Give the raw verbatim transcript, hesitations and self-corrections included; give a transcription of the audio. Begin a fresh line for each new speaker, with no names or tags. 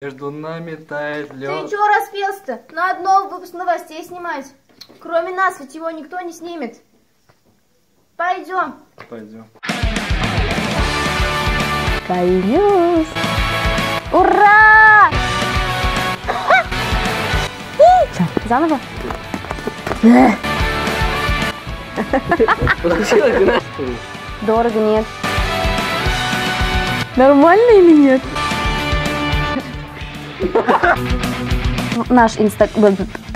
Между нами тает лед.
Ты чего распелся-то? Надо новый выпуск новостей снимать. Кроме нас, ведь его никто не снимет. Пойдем.
Пойдем.
Колес. Ура! Что, заново? Дорого нет. Нормально или нет? Наш инстаграм...